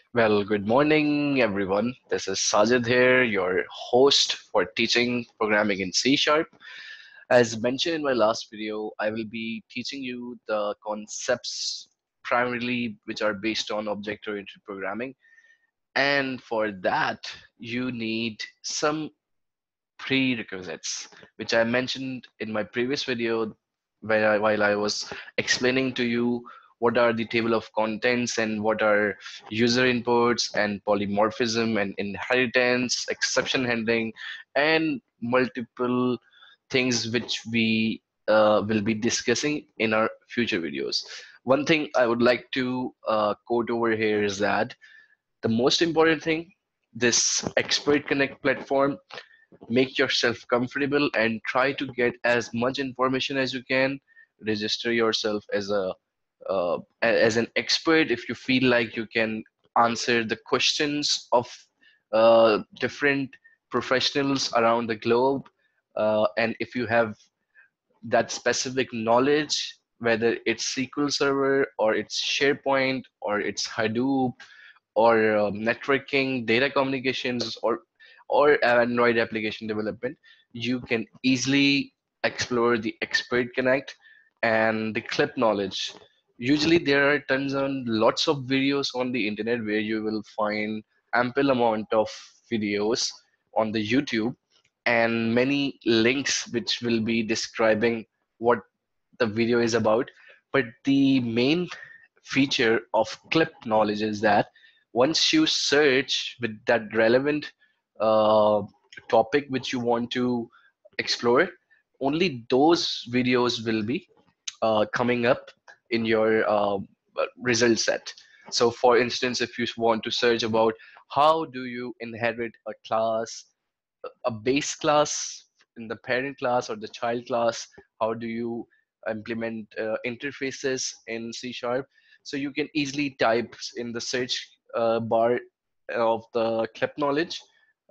Well, good morning, everyone. This is Sajid here, your host for teaching programming in C Sharp. As mentioned in my last video, I will be teaching you the concepts primarily which are based on object-oriented programming. And for that, you need some prerequisites, which I mentioned in my previous video while I was explaining to you what are the table of contents and what are user inputs and polymorphism and inheritance, exception handling, and multiple things which we will be discussing in our future videos. One thing I would like to quote over here is that the most important thing, this Expert Connect platform, make yourself comfortable and try to get as much information as you can. Register yourself as as an expert if you feel like you can answer the questions of different professionals around the globe, and if you have that specific knowledge, whether it's SQL Server or it's SharePoint or it's Hadoop or networking, data communications, or Android application development, you can easily explore the Expert Connect and the Clip knowledge. Usually, there are tons and lots of videos on the internet where you will find ample amount of videos on the YouTube and many links which will be describing what the video is about. But the main feature of Clip knowledge is that once you search with that relevant uh, topic which you want to explore, only those videos will be coming up in your result set. So, for instance, if you want to search about how do you inherit a class, a base class in the parent class or the child class, how do you implement interfaces in C sharp, so you can easily type in the search bar of the clip knowledge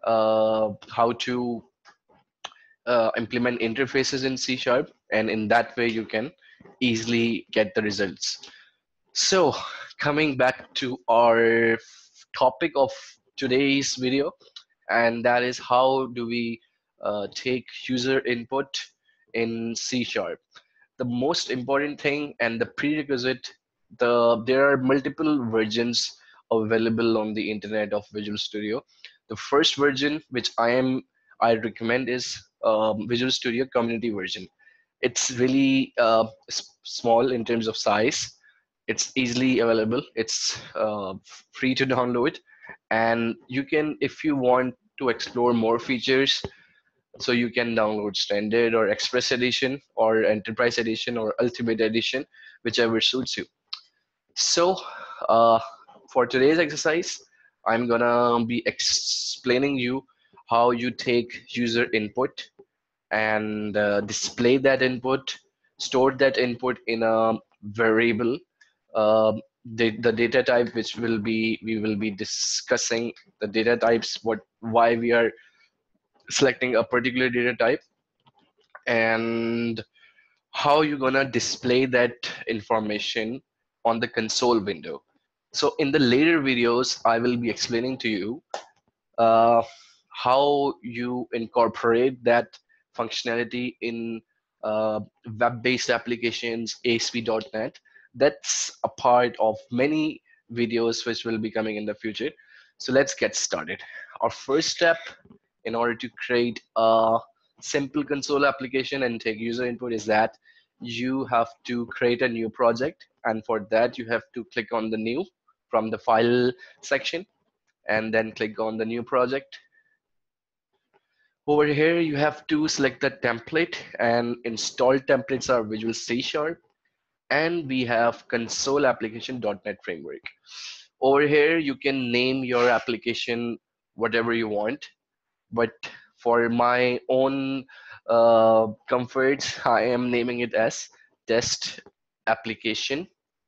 how to implement interfaces in C sharp, and in that way you can easily get the results. So coming back to our topic of today's video, and that is how do we take user input in C sharp. The most important thing and the prerequisite, there are multiple versions available on the internet of Visual Studio. The first version which I recommend is Visual Studio Community version. It's really small in terms of size. It's easily available. It's free to download, and you can, if you want to explore more features, so you can download standard or express edition or enterprise edition or ultimate edition, whichever suits you. So uh, for today's exercise, I'm gonna be explaining you how you take user input and display that input, store that input in a variable, the data type which we will be discussing the data types, what why we are selecting a particular data type, and how you're gonna display that information on the console window. So in the later videos, I will be explaining to you uh, how you incorporate that functionality in web-based applications, ASP.NET. That's a part of many videos which will be coming in the future. So let's get started. Our first step in order to create a simple console application and take user input is that you have to create a new project, and for that you have to click on the new from the file section and then click on the new project. Over here you have to select the template, and installed templates are Visual C Sharp, and we have console application.NET framework. Over here you can name your application whatever you want, but for my own comfort, I am naming it as test application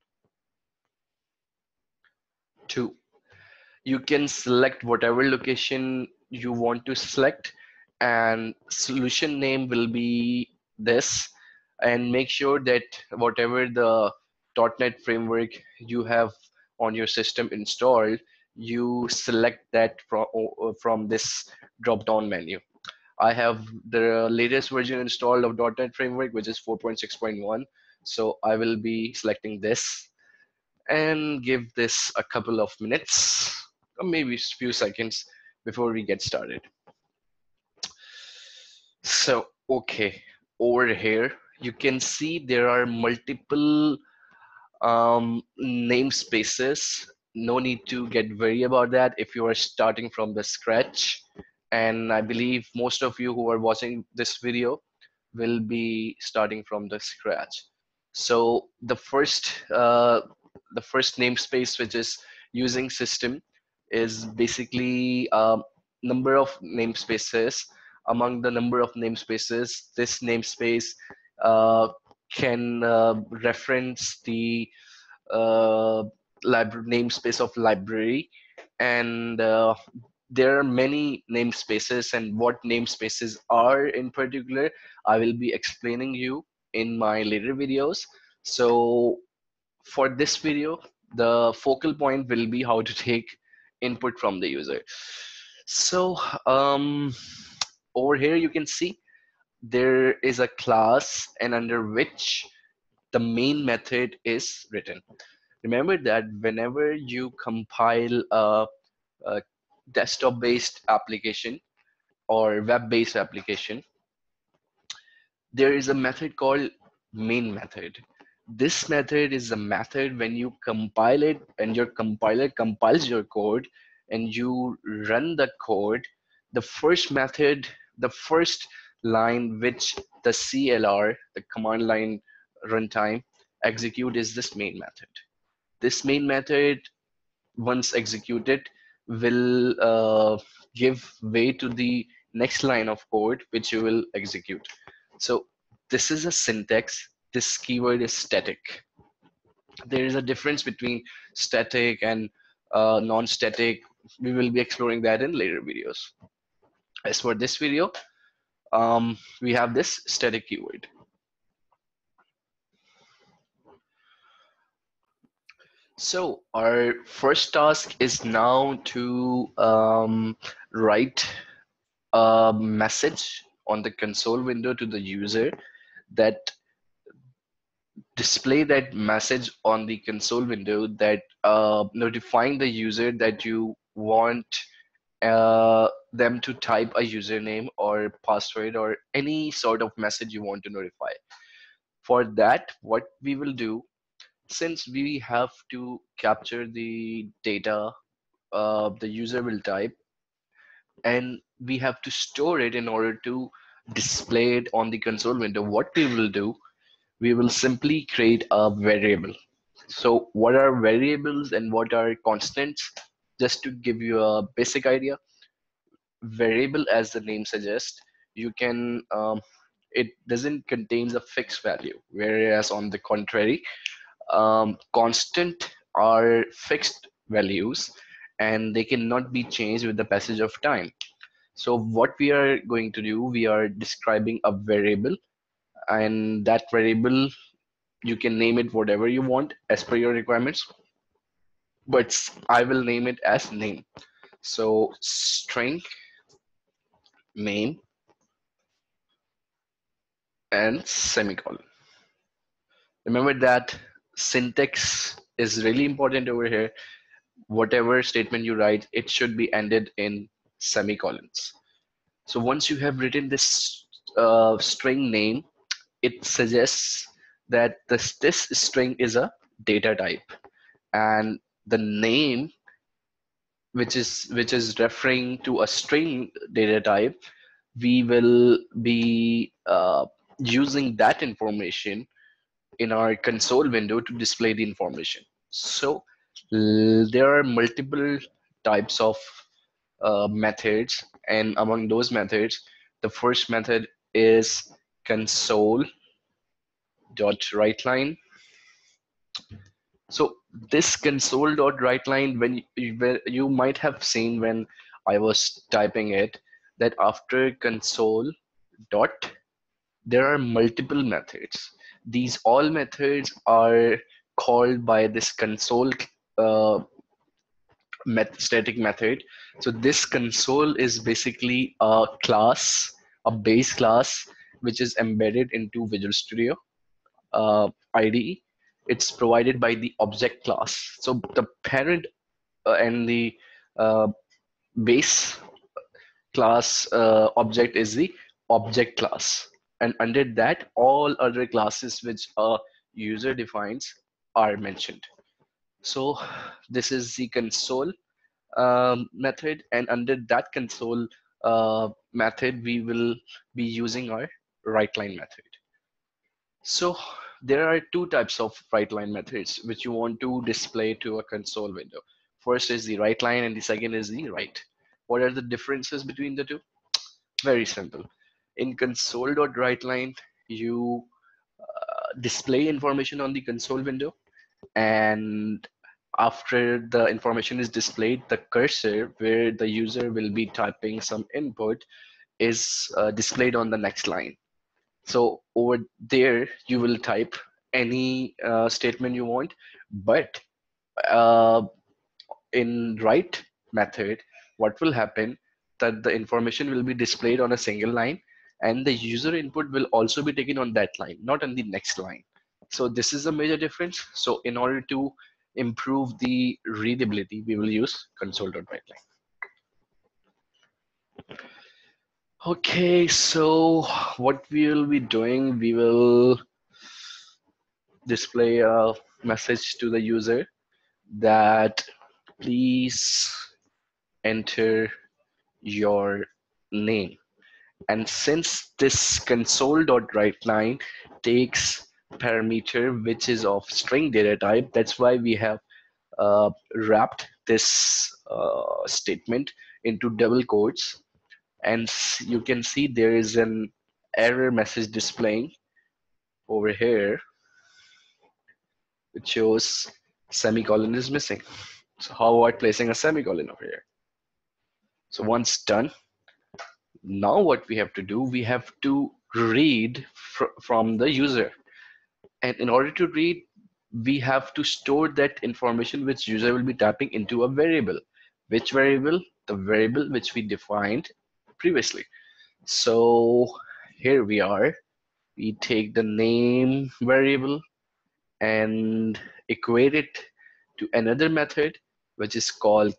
2. You can select whatever location you want to select, and solution name will be this, and make sure that whatever the .NET framework you have on your system installed, you select that from this drop down menu. I have the latest version installed of .NET Framework, which is 4.6.1. So I will be selecting this and give this a couple of minutes or maybe a few seconds before we get started. So, okay, over here, you can see there are multiple namespaces. No need to get worried about that if you are starting from the scratch. And I believe most of you who are watching this video will be starting from the scratch. So the first namespace which is using system is basically number of namespaces. Among the number of namespaces, this namespace uh, can reference the uh, namespace of library, and there are many namespaces, and what namespaces are in particular I will be explaining you in my later videos. So for this video, the focal point will be how to take input from the user. So over here you can see there is a class, and under which the main method is written. Remember that whenever you compile a desktop-based application or web-based application, there is a method called main method. This method is a method when you compile it and your compiler compiles your code and you run the code. The first method, the first line which the CLR, the command line runtime, execute is this main method. This main method, once executed, will give way to the next line of code which you will execute. So this is a syntax. This keyword is static. There is a difference between static and non-static. We will be exploring that in later videos. As for this video, we have this static keyword. So our first task is now to write a message on the console window to the user, that display that message on the console window, that notifying the user that you want them to type a username or password or any sort of message you want to notify. For that, what we will do, since we have to capture the data the user will type, and we have to store it in order to display it on the console window, what we will do, we will simply create a variable. So what are variables and what are constants? Just to give you a basic idea, variable, as the name suggests, you can it doesn't contains a fixed value, whereas on the contrary, constant are fixed values and they cannot be changed with the passage of time. So what we are going to do, we are describing a variable, and that variable, you can name it whatever you want as per your requirements, but I will name it as name. So string name and semicolon. Remember that syntax is really important over here. Whatever statement you write, it should be ended in semicolons. So once you have written this string name, it suggests that this string is a data type, and the name, which is referring to a string data type, we will be using that information in our console window to display the information. So there are multiple types of methods, and among those methods, the first method is console dot writeLine. So this console dot writeLine, when you might have seen when I was typing it, that after console dot, there are multiple methods. These all methods are called by this console uh, static method. So this console is basically a class, a base class, which is embedded into Visual Studio IDE. It's provided by the object class. So the parent and the uh, base class object is the object class. And under that, all other classes which a user defines are mentioned. So this is the console method, and under that console method, we will be using our write line method. So there are two types of write line methods which you want to display to a console window. First is the write line, and the second is the write. What are the differences between the two? Very simple. In console.writeLine, you display information on the console window, and after the information is displayed, the cursor where the user will be typing some input is displayed on the next line. So over there, you will type any statement you want, but uh, in write method, what will happen that the information will be displayed on a single line, and the user input will also be taken on that line, not on the next line. So this is a major difference. So in order to improve the readability, we will use console.writeLine. Okay, so what we will be doing, we will display a message to the user that please enter your name. And since this console.writeLine takes parameter which is of string data type, that's why we have wrapped this statement into double quotes. And you can see there is an error message displaying over here, which shows semicolon is missing. So how about placing a semicolon over here? So once done, now what we have to do, we have to read from the user. And in order to read, we have to store that information which user will be typing into a variable. Which variable? The variable which we defined previously. So here we are. We take the name variable and equate it to another method which is called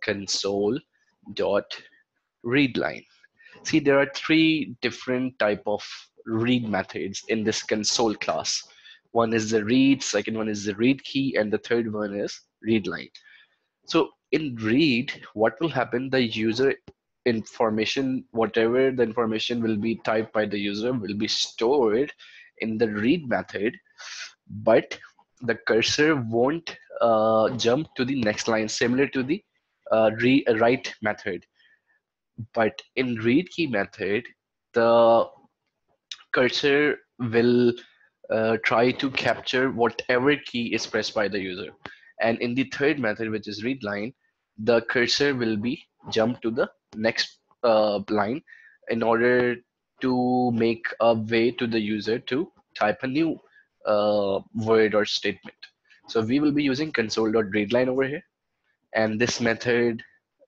console.readLine. See, there are three different type of read methods in this console class. One is the read, second one is the read key, and the third one is read line. So in read, what will happen? The user information, whatever the information will be typed by the user, will be stored in the read method, but the cursor won't jump to the next line, similar to the write method. But in read key method, the cursor will try to capture whatever key is pressed by the user. And in the third method, which is read line, the cursor will be jumped to the next line in order to make a way to the user to type a new word or statement. So we will be using console.readLine over here. And this method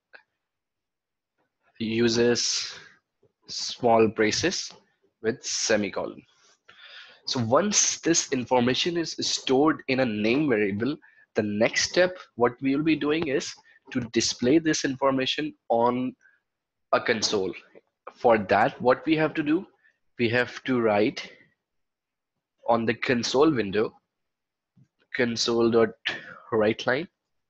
uses small braces with semicolon. So once this information is stored in a name variable, the next step, what we will be doing is to display this information on a console. For that, what we have to do, we have to write on the console window, console.writeLine,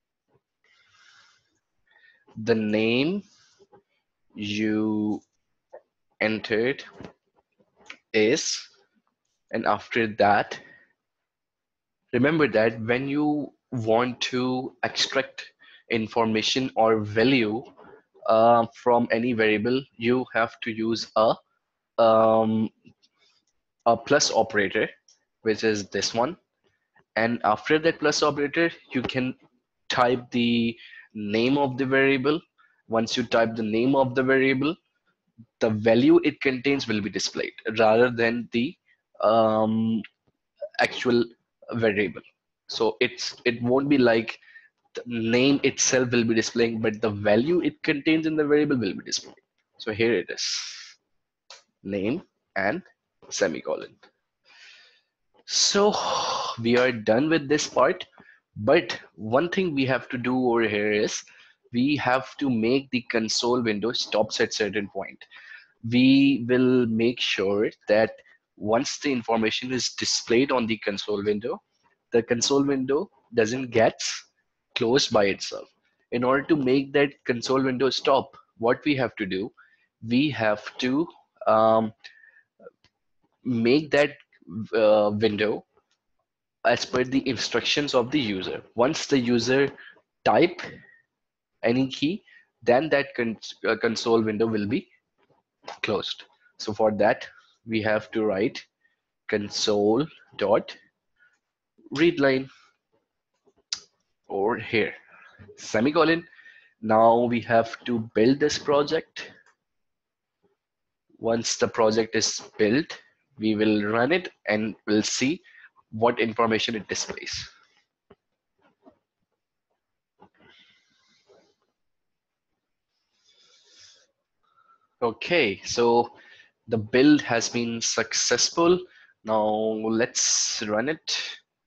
the name you entered is, and after that, remember that when you want to extract information or value from any variable, you have to use um, a plus operator, which is this one. And after that plus operator, you can type the name of the variable. Once you type the name of the variable, the value it contains will be displayed rather than the actual variable. So it won't be like the name itself will be displaying, but the value it contains in the variable will be displayed. So here it is, name and semicolon. So we are done with this part, but one thing we have to do over here is we have to make the console window stops at certain point. We will make sure that once the information is displayed on the console window doesn't get closed by itself. In order to make that console window stop, what we have to do, we have to make that window as per the instructions of the user. Once the user type any key, then that console window will be closed. So for that, we have to write console dot readline over here, semicolon. Now we have to build this project. Once the project is built, we will run it and we'll see what information it displays. Okay, so the build has been successful. Now let's run it.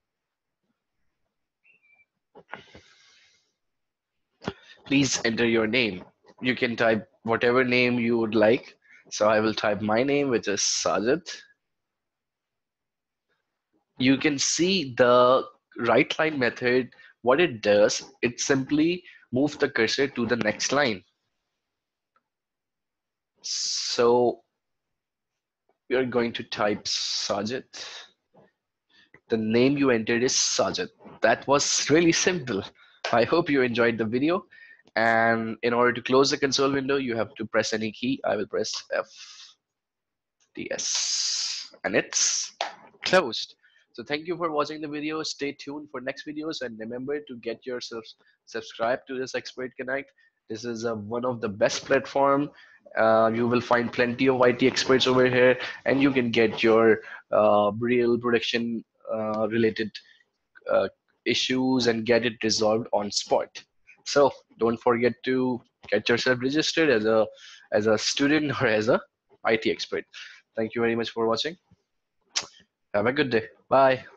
Please enter your name. You can type whatever name you would like. So I will type my name, which is Sajid. You can see the right line method. What it does, it simply moves the cursor to the next line. So we are going to type Sajid. The name you entered is Sajid. That was really simple. I hope you enjoyed the video. And in order to close the console window, you have to press any key. I will press F, D, S, and it's closed. So thank you for watching the video. Stay tuned for next videos and remember to get yourself subscribed to this Expert Connect. This is one of the best platform. You will find plenty of IT experts over here and you can get your real production related uh, issues and get it resolved on spot. So don't forget to get yourself registered as a student or as a IT expert. Thank you very much for watching. Have a good day. Bye.